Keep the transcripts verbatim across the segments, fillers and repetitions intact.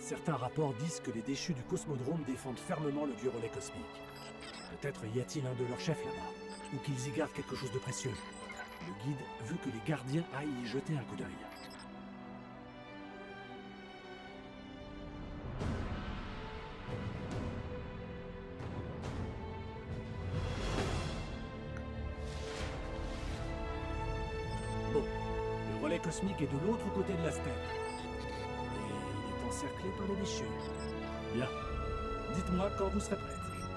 Certains rapports disent que les déchus du Cosmodrome défendent fermement le vieux relais cosmique. Peut-être y a-t-il un de leurs chefs là-bas, ou qu'ils y gardent quelque chose de précieux. Le guide veut que les gardiens aillent y jeter un coup d'œil. Bon, le relais cosmique est de l'autre côté de la steppe. Et il est encerclé par les déchus. Bien. Dites-moi quand vous serez prête.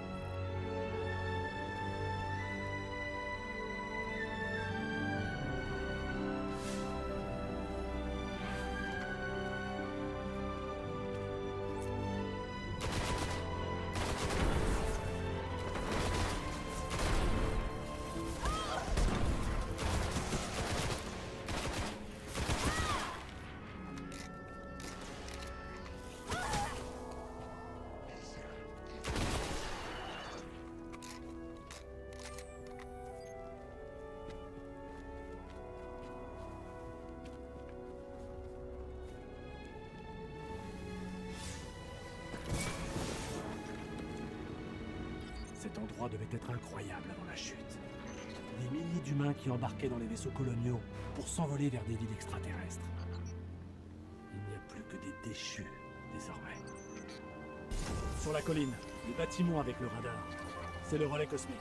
Cet endroit devait être incroyable avant la chute. Des milliers d'humains qui embarquaient dans les vaisseaux coloniaux pour s'envoler vers des villes extraterrestres. Il n'y a plus que des déchus, désormais. Sur la colline, le bâtiment avec le radar. C'est le relais cosmique.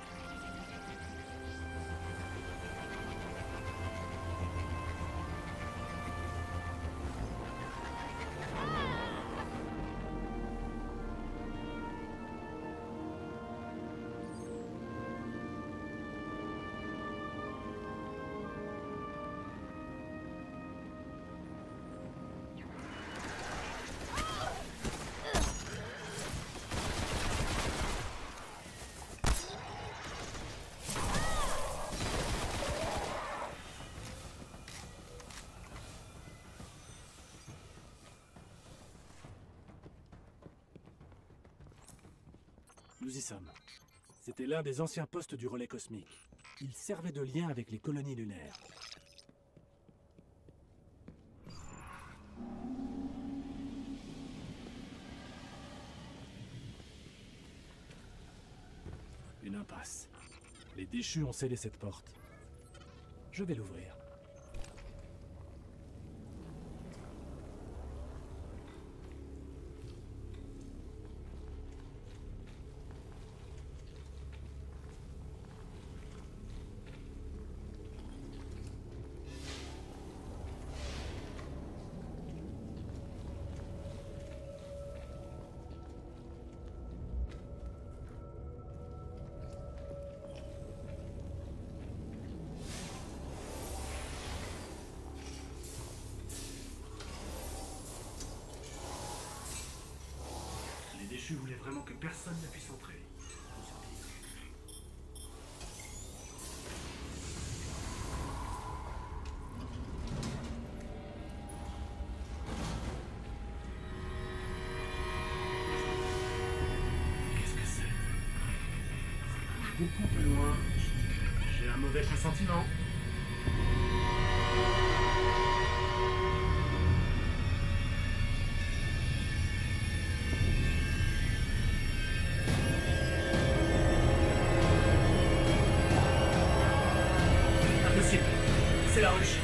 Nous y sommes. C'était l'un des anciens postes du relais cosmique. Il servait de lien avec les colonies lunaires. Une impasse. Les déchus ont scellé cette porte. Je vais l'ouvrir. Les déchus voulaient vraiment que personne ne puisse entrer. Qu'est-ce que c'est? Beaucoup plus loin. J'ai un mauvais pressentiment. C'est la ruche.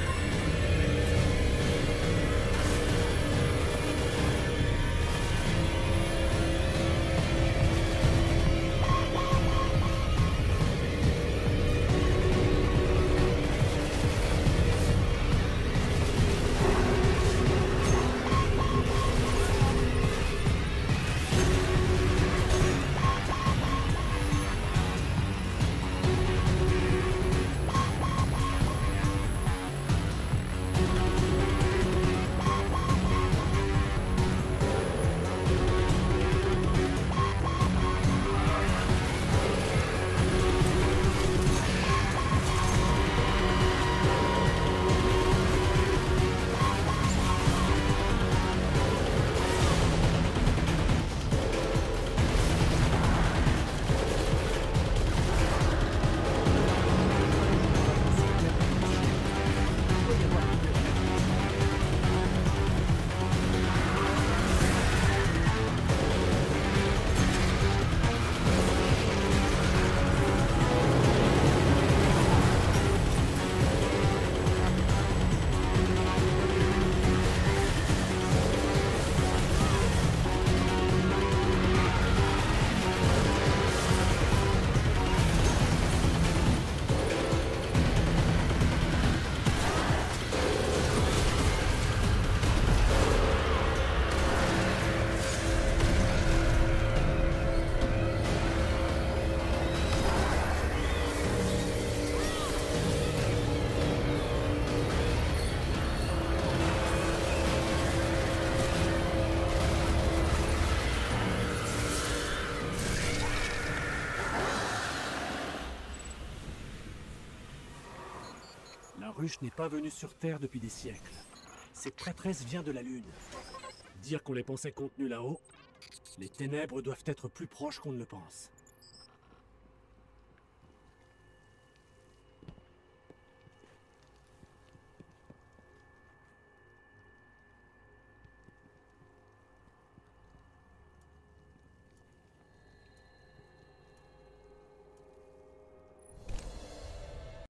La ruche n'est pas venue sur Terre depuis des siècles. Cette prêtresse vient de la Lune. Dire qu'on les pensait contenus là-haut, les ténèbres doivent être plus proches qu'on ne le pense.